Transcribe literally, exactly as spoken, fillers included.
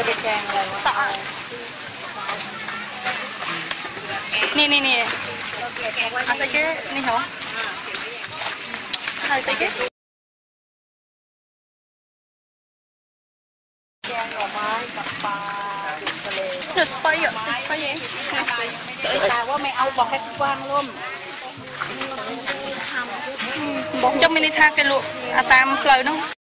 แกงอะไรสะนี่นี่นี่อะไรกันนี่เหรออะไรกันแกงหน่อไม้กับปลาทะเลเดือดสไปอ่ะสไปเองแต่ว่าไม่เอาบอกให้กว้างร่มบอกจะไม่ได้ทากันลูกตามเลยน้อง